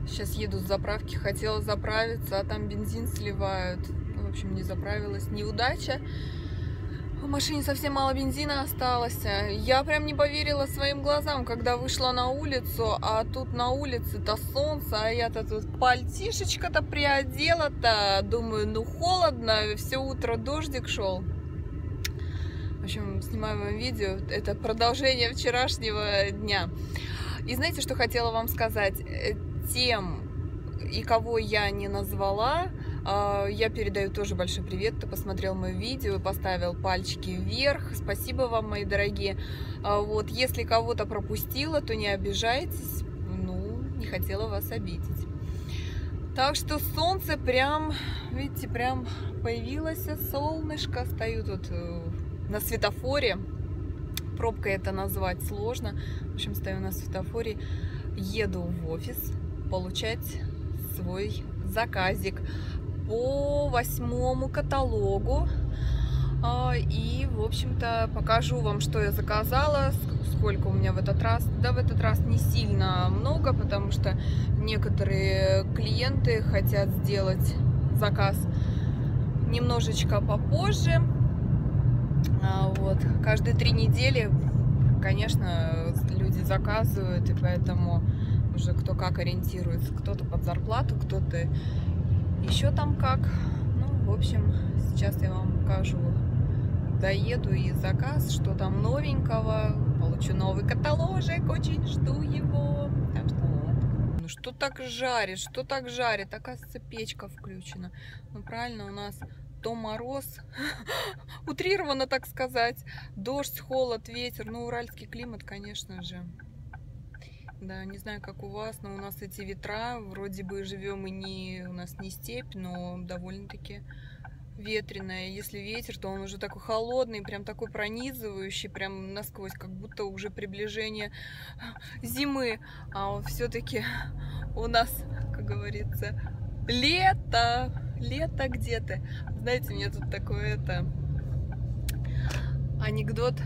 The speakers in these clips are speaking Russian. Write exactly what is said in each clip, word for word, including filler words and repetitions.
Сейчас еду с заправки, хотела заправиться, а там бензин сливают. В общем, не заправилась. Неудача. В машине совсем мало бензина осталось. Я прям не поверила своим глазам, когда вышла на улицу, а тут на улице-то солнце, а я-то тут пальтишечко-то приодела-то. Думаю, ну холодно, все утро дождик шел. В общем, снимаю вам видео. Это продолжение вчерашнего дня. И знаете, что хотела вам сказать? Тем, и кого я не назвала, я передаю тоже большой привет, кто посмотрел мое видео и поставил пальчики вверх. Спасибо вам, мои дорогие. Вот, если кого-то пропустила, то не обижайтесь. Ну, не хотела вас обидеть. Так что солнце прям, видите, прям появилось, солнышко. Стою тут на светофоре. Пробкой это назвать сложно. В общем, стою на светофоре, еду в офис получать свой заказик по восьмому каталогу. И, в общем-то, покажу вам, что я заказала, сколько у меня в этот раз. Да, в этот раз не сильно много, потому что некоторые клиенты хотят сделать заказ немножечко попозже. Вот. Каждые три недели, конечно, люди заказывают, и поэтому уже кто как ориентируется. Кто-то под зарплату, кто-то еще там как. Ну, в общем, сейчас я вам покажу. Доеду и заказ, что там новенького. Получу новый каталожек, очень жду его. Так что вот. Ну, что так жарит, что так жарит? Оказывается, печка включена. Ну, правильно, у нас то мороз, утрированно так сказать, дождь, холод, ветер. Ну, уральский климат, конечно же. Да, не знаю, как у вас, но у нас эти ветра, вроде бы живем и не, у нас не степь, но довольно-таки ветреная. Если ветер, то он уже такой холодный, прям такой пронизывающий, прям насквозь, как будто уже приближение зимы. А все-таки у нас, как говорится, лето, лето где-то. Знаете, мне тут такой это анекдот.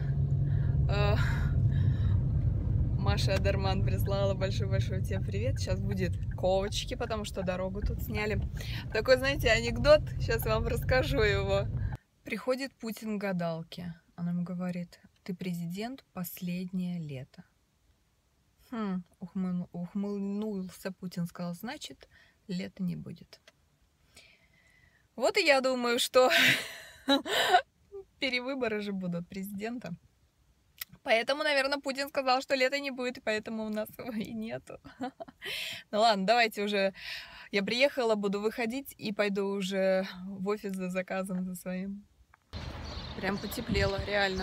Маша Адерман прислала большой-большой тебе привет. Сейчас будет ковочки, потому что дорогу тут сняли. Такой, знаете, анекдот. Сейчас вам расскажу его. Приходит Путин к гадалке. Она ему говорит: ты президент последнее лето. Хм, ухмыл, ухмыльнулся Путин, сказал: значит, лета не будет. Вот и я думаю, что перевыборы же будут президента. Поэтому, наверное, Путин сказал, что лета не будет, и поэтому у нас его и нету. Ну ладно, давайте уже. Я приехала, буду выходить и пойду уже в офис за заказом за своим. Прям потеплело, реально.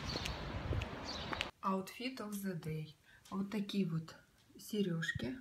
Outfit of the day. Вот такие вот сережки.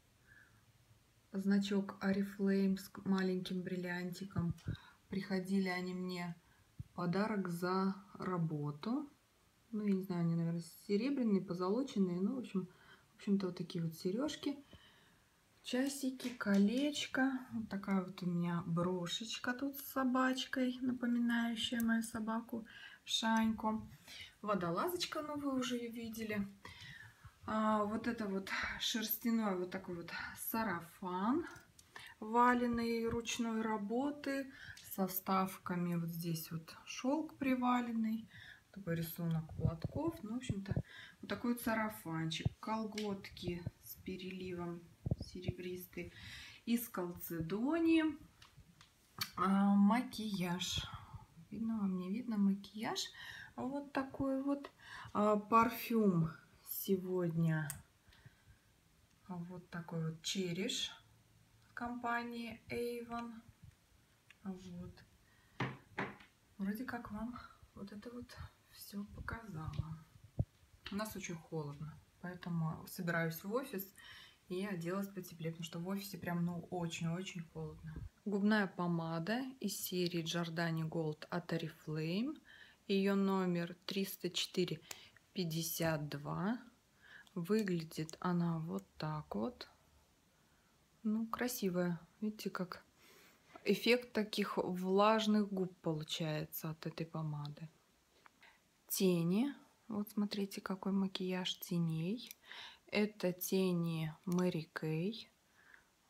Значок Oriflame с маленьким бриллиантиком. Приходили они мне в подарок за работу. Ну, я не знаю, они, наверное, серебряные, позолоченные. Ну, в общем, в общем-то, вот такие вот сережки, часики, колечко. Вот такая вот у меня брошечка тут с собачкой, напоминающая мою собаку Шаньку. Водолазочка, ну, вы уже ее видели. А, вот это вот шерстяной вот такой вот сарафан валенный ручной работы со вставками. Вот здесь вот шелк приваленный. Такой рисунок платков. Ну, в общем-то, вот такой вот сарафанчик. Колготки с переливом серебристый. Из калцедонии. А, макияж. Видно вам, не видно макияж. Вот такой вот. А, парфюм сегодня. Вот такой вот череш компании Avon. Вот. Вроде как вам вот это вот все показала. У нас очень холодно, поэтому собираюсь в офис и оделась потеплее, потому что в офисе прям, ну, очень-очень холодно. Губная помада из серии Giordani Gold от Oriflame. Ее номер триста четыре пятьдесят два. Выглядит она вот так вот. Ну, красивая. Видите, как эффект таких влажных губ получается от этой помады. Тени. Вот смотрите, какой макияж теней. Это тени Мэри Кей.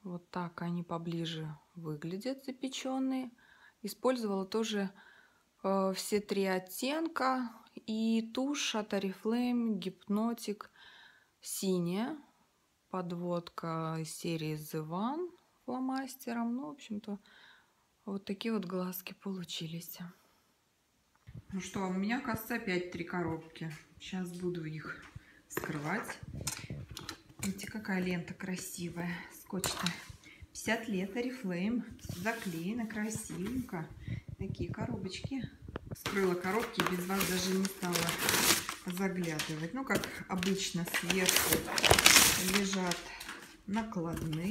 Вот так они поближе выглядят, запеченные. Использовала тоже э, все три оттенка. И тушь от Oriflame Hypnotic синяя. Подводка из серии The One фломастером. Ну, в общем-то, вот такие вот глазки получились. Ну что, у меня, кажется, опять три коробки. Сейчас буду их вскрывать. Видите, какая лента красивая. Скотч-то пятьдесят лет Oriflame. Заклеено красивенько. Такие коробочки. Вскрыла коробки, без вас даже не стала заглядывать. Ну, как обычно, сверху лежат накладные.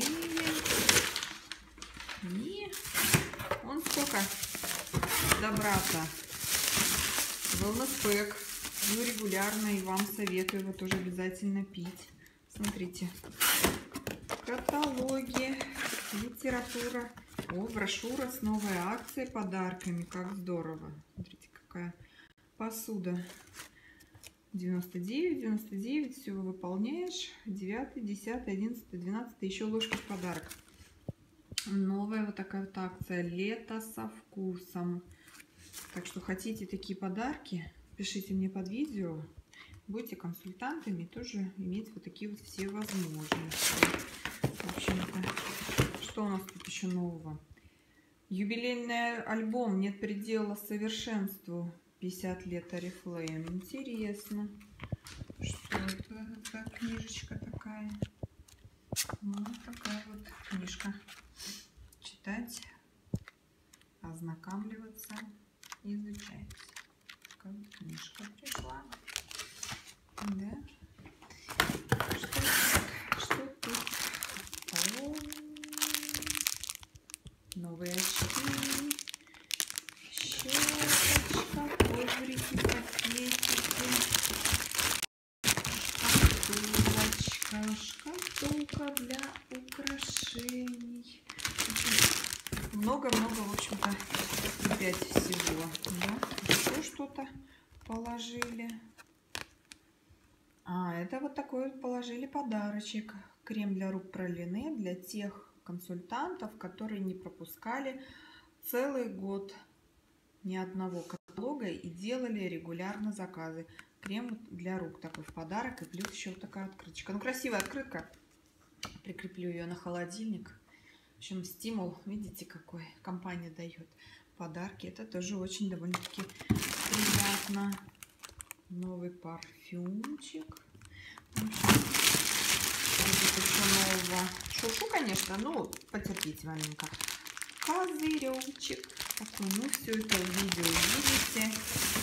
И вон сколько добра-то. Wellness Pack. Ну, регулярно, и вам советую его тоже обязательно пить. Смотрите. Каталоги, литература. О, брошюра с новой акцией, подарками. Как здорово. Смотрите, какая посуда. девяносто девять, девяносто девять. Все выполняешь. девятый, десятый, одиннадцатый, двенадцатый. Еще ложки в подарок. Новая вот такая вот акция. Лето со вкусом. Так что хотите такие подарки, пишите мне под видео. Будете консультантами, тоже иметь вот такие вот все возможности. В общем-то, что у нас тут еще нового? Юбилейный альбом «Нет предела совершенству». пятьдесят лет Oriflame. Интересно. Что это за книжечка такая? Ну, такая вот книжка. Читать, ознакомливаться, изучать. Такая вот книжка пришла. Да. Что тут? Что тут? О, новые очки. Щеточка, коврики, пакетики. Шкатулочка. Шкатулка для украшений. Много-много, в общем-то, опять всего. Да? Еще что-то положили. А, это вот такой вот положили подарочек. Крем для рук Пролине для тех консультантов, которые не пропускали целый год ни одного каталога и делали регулярно заказы. Крем для рук такой в подарок. И плюс еще вот такая открыточка. Ну, красивая открытка. Прикреплю ее на холодильник. В общем, стимул, видите, какой компания дает подарки. Это тоже очень довольно-таки приятно. Новый парфюмчик. Будет еще нового. Шушу, конечно, ну, потерпите маленько. Козыречек. Такой, ну, все это в видео видите.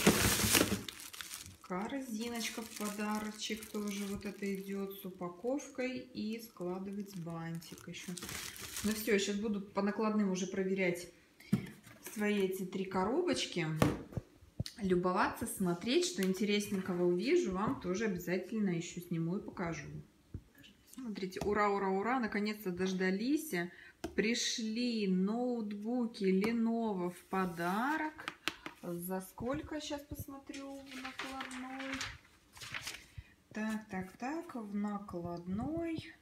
Корзиночка в подарочек тоже вот это идет с упаковкой и складывать бантик еще. Ну все, сейчас буду по накладным уже проверять свои эти три коробочки. Любоваться, смотреть, что интересненького увижу, вам тоже обязательно еще сниму и покажу. Смотрите, ура, ура, ура, наконец-то дождались. Пришли ноутбуки Lenovo в подарок. За сколько? Сейчас посмотрю в накладной. Так, так, так, в накладной.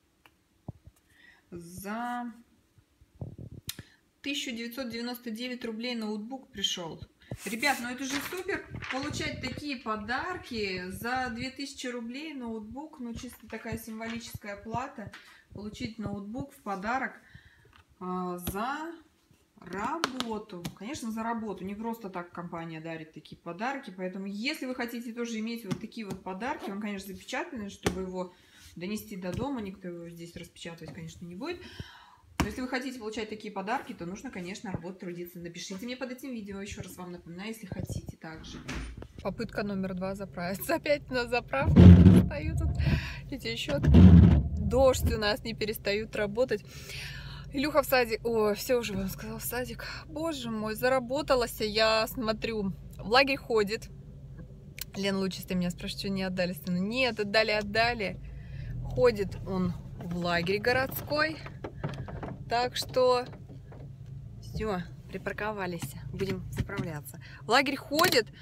За тысячу девятьсот девяносто девять рублей ноутбук пришел. Ребят, ну это же супер получать такие подарки за две тысячи рублей ноутбук. Ну чисто такая символическая плата. Получить ноутбук в подарок а, за работу. Конечно, за работу. Не просто так компания дарит такие подарки. Поэтому, если вы хотите тоже иметь вот такие вот подарки, он, конечно, запечатанный, чтобы его донести до дома. Никто его здесь распечатывать, конечно, не будет. Но если вы хотите получать такие подарки, то нужно, конечно, работать, трудиться. Напишите мне под этим видео, еще раз вам напоминаю, если хотите также. Попытка номер два заправиться. Опять на заправку стою тут. Видите, еще дождь у нас не перестают работать. Илюха в садик. О, все уже вам сказал, в садик. Боже мой, заработалась я, смотрю. В лагерь ходит. Лен, лучше ты меня спрашиваешь, что не отдали сыну. Нет, отдали, отдали. Ходит он в лагерь городской. Так что все, припарковались. Будем заправляться. В лагерь ходит,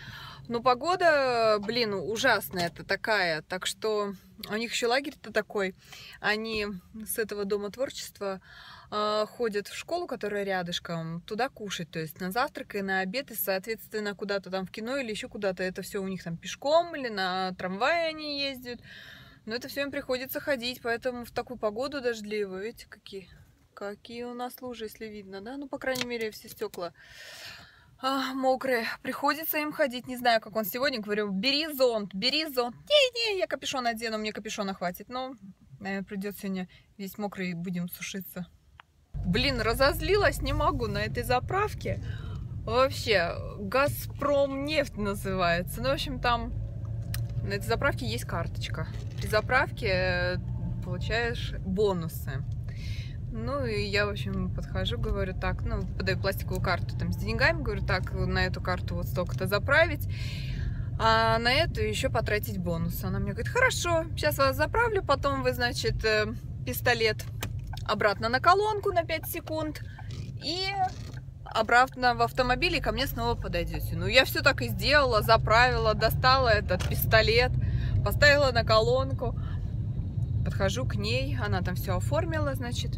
Но погода, блин, ужасная это такая. Так что у них еще лагерь-то такой. Они с этого дома творчества э, ходят в школу, которая рядышком, туда кушать. То есть на завтрак и на обед, и, соответственно, куда-то там в кино или еще куда-то. Это все у них там пешком или на трамвае они ездят. Но это все им приходится ходить, поэтому в такую погоду дождливую. Видите, какие, какие у нас лужи, если видно, да? Ну, по крайней мере, все стекла а, мокрые. Приходится им ходить. Не знаю, как он сегодня. Говорю, бери зонт, бери зонт. Не-не, я капюшон одену, мне капюшона хватит. Но, наверное, придется сегодня весь мокрый и будем сушиться. Блин, разозлилась, не могу на этой заправке. Вообще, Газпром нефть называется. Ну, в общем, там на этой заправке есть карточка. При заправке получаешь бонусы. Ну, и я, в общем, подхожу, говорю, так, ну, подаю пластиковую карту там с деньгами, говорю, так, на эту карту вот столько-то заправить, а на эту еще потратить бонус. Она мне говорит, хорошо, сейчас вас заправлю, потом вы, значит, пистолет обратно на колонку на пять секунд и обратно в автомобиль, и ко мне снова подойдете. Ну, я все так и сделала, заправила, достала этот пистолет, поставила на колонку, подхожу к ней, она там все оформила, значит.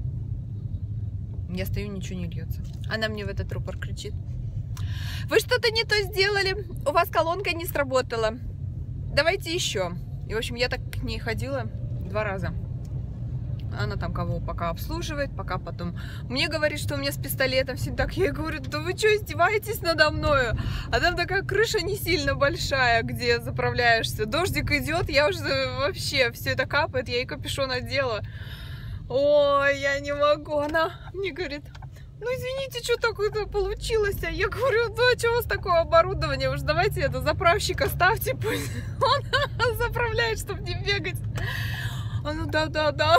Я стою, ничего не льется. Она мне в этот рупор кричит: вы что-то не то сделали, у вас колонка не сработала, давайте еще. И, в общем, я так к ней ходила два раза. Она там кого пока обслуживает, пока потом мне говорит, что у меня с пистолетом все так. Я ей говорю, да вы что, издеваетесь надо мною? А там такая крыша не сильно большая, где заправляешься. Дождик идет, я уже вообще, все это капает, я ей капюшон одела. Ой, я не могу. Она мне говорит, ну извините, что такое-то получилось? А я говорю, ну а что у вас такое оборудование? Уж давайте это заправщика ставьте, пусть он заправляет, чтобы не бегать. А ну да-да-да.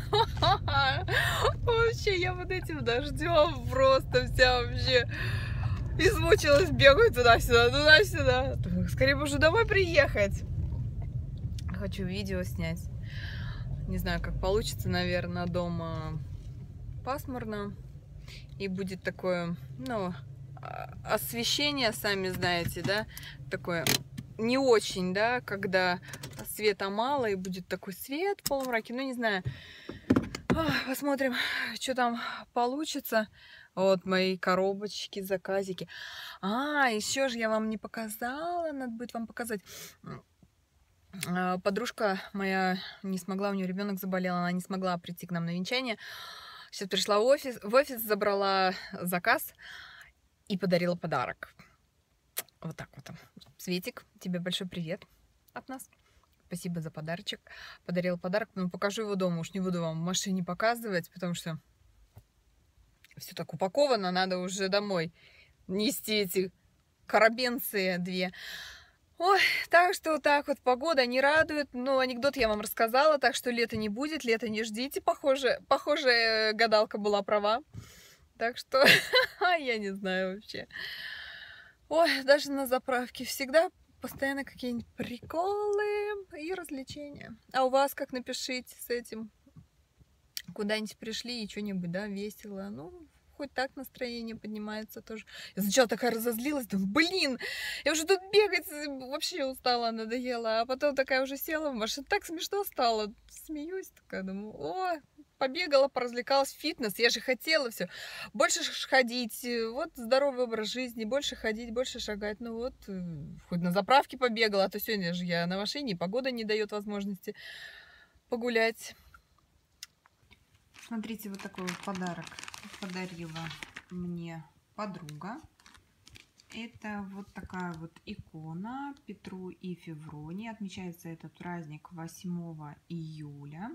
Вообще, я вот этим дождем просто вся вообще измучилась, бегаю туда-сюда, туда-сюда. Скорее бы уже домой приехать. Хочу видео снять. Не знаю, как получится, наверное, дома пасмурно. И будет такое, ну, освещение, сами знаете, да, такое не очень, да, когда света мало и будет такой свет в полумраке, ну, не знаю. Посмотрим, что там получится. Вот мои коробочки, заказики. А, еще же я вам не показала, надо будет вам показать. Подружка моя не смогла, у нее ребенок заболел, она не смогла прийти к нам на венчание. Сейчас пришла в офис, в офис, забрала заказ и подарила подарок. Вот так вот. Светик, тебе большой привет от нас. Спасибо за подарочек. Подарила подарок, но покажу его дома. Уж не буду вам в машине показывать, потому что все так упаковано, надо уже домой нести эти коробенцы две. Ой, так что вот так вот погода не радует. Ну, анекдот я вам рассказала, так что лета не будет, лето не ждите. Похоже, похоже, гадалка была права. Так что я не знаю вообще. Ой, даже на заправке всегда постоянно какие-нибудь приколы и развлечения. А у вас как, напишите с этим? Куда-нибудь пришли и что-нибудь, да, весело. Ну, хоть так настроение поднимается тоже. Я сначала такая разозлилась, думаю, блин, я уже тут бегать вообще устала, надоела. А потом такая уже села в машину, так смешно стало. Смеюсь, такая, думаю, о, побегала, поразвлекалась, фитнес, я же хотела все. Больше ходить, вот здоровый образ жизни, больше ходить, больше шагать. Ну вот, хоть на заправке побегала, а то сегодня же я на машине, и погода не дает возможности погулять. Смотрите, вот такой вот подарок подарила мне подруга. Это вот такая вот икона Петру и Февронии. Отмечается этот праздник восьмого июля.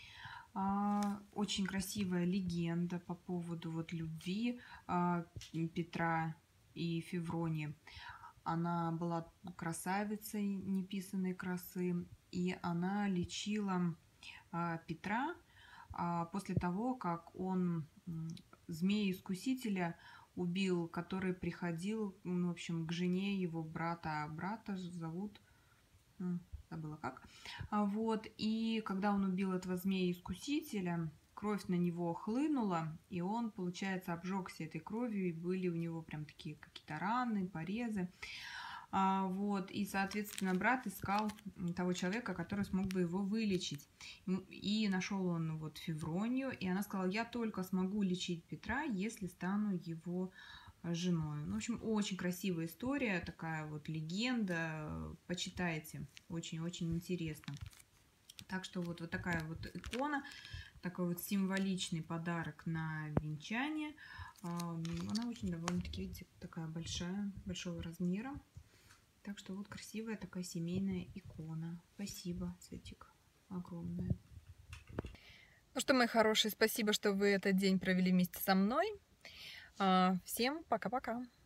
Очень красивая легенда по поводу вот любви Петра и Февронии. Она была красавицей неписанной красы, и она лечила Петра после того, как он змея-искусителя убил, который приходил, ну, в общем, к жене его брата. Брата зовут, забыла как. Вот, и когда он убил этого змея-искусителя, кровь на него хлынула, и он, получается, обжегся этой кровью, и были у него прям такие какие-то раны, порезы. А, вот, и, соответственно, брат искал того человека, который смог бы его вылечить. И нашел он вот Февронию, и она сказала: я только смогу лечить Петра, если стану его женой. Ну, в общем, очень красивая история, такая вот легенда. Почитайте, очень-очень интересно. Так что вот, вот такая вот икона, такой вот символичный подарок на венчание. Она очень довольно-таки, видите, такая большая, большого размера. Так что вот красивая такая семейная икона. Спасибо, Светик, огромное. Ну что, мои хорошие, спасибо, что вы этот день провели вместе со мной. Всем пока-пока.